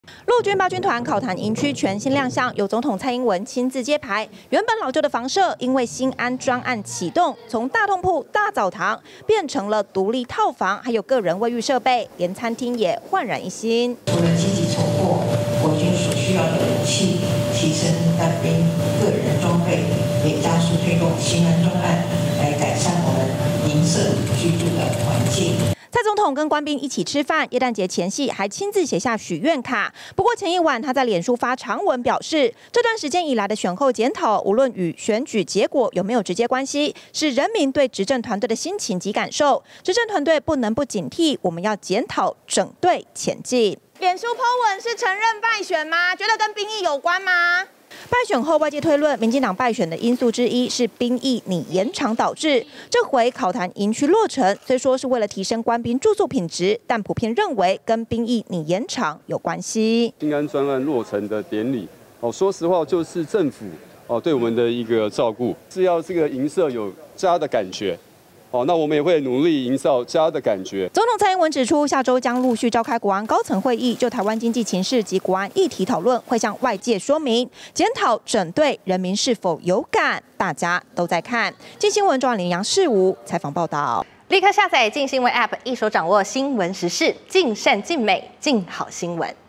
陆军八军团考坛营区全新亮相，由总统蔡英文亲自揭牌。原本老旧的房舍，因为新安专案启动，从大通铺、大澡堂变成了独立套房，还有个人卫浴设备，连餐厅也焕然一新。 除了积极筹获国军所需要的武器，提升单兵个人装备，也加速推动新安专案，来改善我们营舍居住的环境。 蔡总统跟官兵一起吃饭，耶诞节前夕还亲自写下许愿卡。不过前一晚他在脸书发长文表示，这段时间以来的选后检讨，无论与选举结果有没有直接关系，是人民对执政团队的心情及感受。执政团队不能不警惕，我们要检讨整队前进。脸书 po 文是承认败选吗？觉得跟兵役有关吗？ 败选后，外界推论，民进党败选的因素之一是兵役拟延长导致。这回考坛营区落成，虽说是为了提升官兵住宿品质，但普遍认为跟兵役拟延长有关系。 新安专案落成的典礼，说实话就是政府对我们的一个照顾，是要这个营舍有家的感觉。 那我们也会努力营造家的感觉。 总统蔡英文指出，下周将陆续召开国安高层会议，就台湾经济情势及国安议题讨论，会向外界说明检讨整队人民是否有感，大家都在看。镜新闻中林杨世武采访报道。 立刻下载镜新闻 App， 一手掌握新闻时事，尽善尽美，尽好新闻。